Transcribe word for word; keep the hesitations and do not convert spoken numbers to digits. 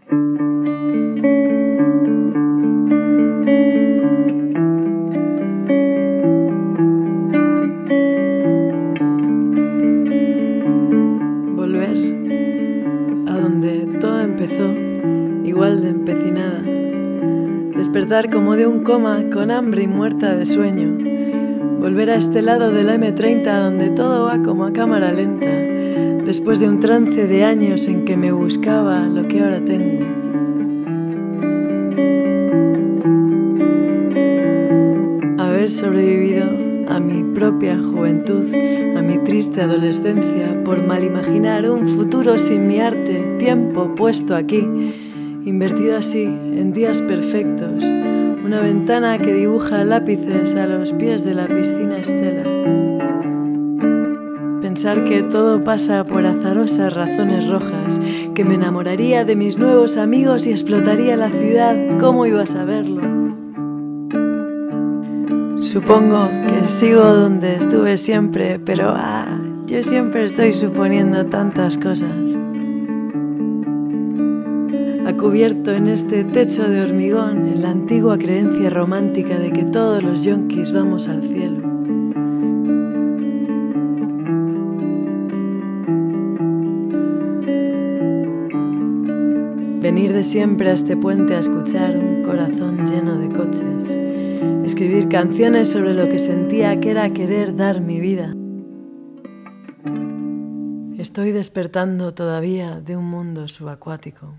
Volver a donde todo empezó, igual de empecinada. Despertar como de un coma, con hambre y muerta de sueño. Volver a este lado de la eme treinta, donde todo va como a cámara lenta, después de un trance de años en que me buscaba lo que ahora tengo. Haber sobrevivido a mi propia juventud, a mi triste adolescencia, por mal imaginar un futuro sin mi arte, tiempo puesto aquí, invertido así en días perfectos, una ventana que dibuja lápices a los pies de la piscina Estela. Pensar que todo pasa por azarosas razones rojas, que me enamoraría de mis nuevos amigos y explotaría la ciudad, ¿cómo iba a saberlo? Supongo que sigo donde estuve siempre, pero ah, yo siempre estoy suponiendo tantas cosas. Ha cubierto en este techo de hormigón en la antigua creencia romántica de que todos los yonkis vamos al cielo. Venir de siempre a este puente a escuchar un corazón lleno de coches. Escribir canciones sobre lo que sentía que era querer dar mi vida. Estoy despertando todavía de un mundo subacuático.